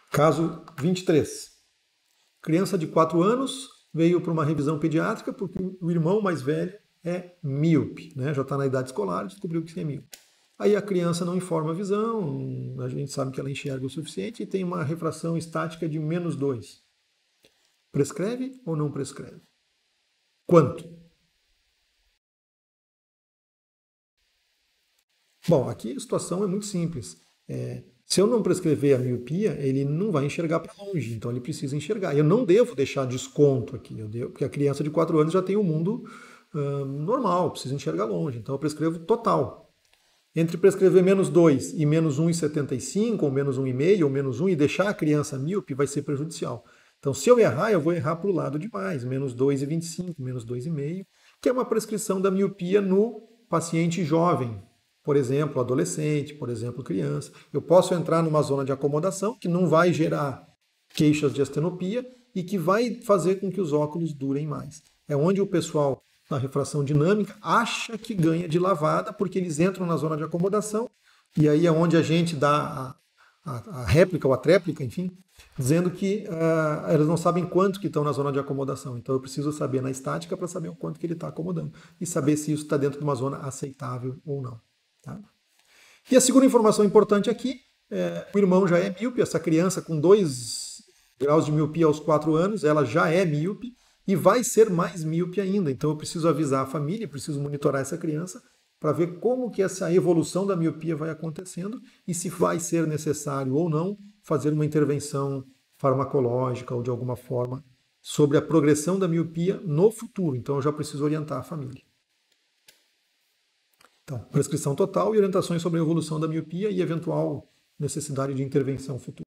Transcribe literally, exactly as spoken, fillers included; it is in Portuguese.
Caso vinte e três. Criança de quatro anos veio para uma revisão pediátrica porque o irmão mais velho é míope, né? Já está na idade escolar e descobriu que é míope. Aí a criança não informa a visão, a gente sabe que ela enxerga o suficiente e tem uma refração estática de menos dois. Prescreve ou não prescreve? Quanto? Bom, aqui a situação é muito simples. É, se eu não prescrever a miopia, ele não vai enxergar para longe, então ele precisa enxergar. Eu não devo deixar desconto aqui, eu devo, porque a criança de quatro anos já tem o um mundo uh, normal, precisa enxergar longe, então eu prescrevo total. Entre prescrever menos dois e menos um vírgula setenta e cinco, ou menos um vírgula cinco, ou menos um, e deixar a criança míope, vai ser prejudicial. Então, se eu errar, eu vou errar para o lado de mais, menos dois vírgula vinte e cinco, menos dois vírgula cinco, que é uma prescrição da miopia no paciente jovem, por exemplo, adolescente, por exemplo, criança. Eu posso entrar numa zona de acomodação que não vai gerar queixas de astenopia e que vai fazer com que os óculos durem mais. É onde o pessoal na refração dinâmica acha que ganha de lavada, porque eles entram na zona de acomodação, e aí é onde a gente dá a, a, a réplica ou a tréplica, enfim, dizendo que uh, eles não sabem quanto que estão na zona de acomodação. Então eu preciso saber na estática para saber o quanto que ele está acomodando e saber se isso está dentro de uma zona aceitável ou não. Tá? E a segunda informação importante aqui, é, o irmão já é míope, essa criança com dois graus de miopia aos quatro anos, ela já é míope, e vai ser mais míope ainda. Então eu preciso avisar a família, preciso monitorar essa criança para ver como que essa evolução da miopia vai acontecendo e se vai ser necessário ou não fazer uma intervenção farmacológica ou de alguma forma sobre a progressão da miopia no futuro. Então eu já preciso orientar a família. Então, prescrição total e orientações sobre a evolução da miopia e eventual necessidade de intervenção futura.